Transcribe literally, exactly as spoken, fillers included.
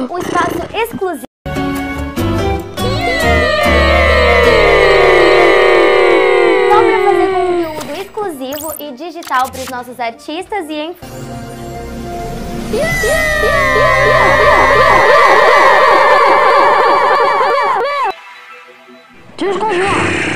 um espaço exclusivo. Só para fazer conteúdo exclusivo e digital para os nossos artistas e em... Just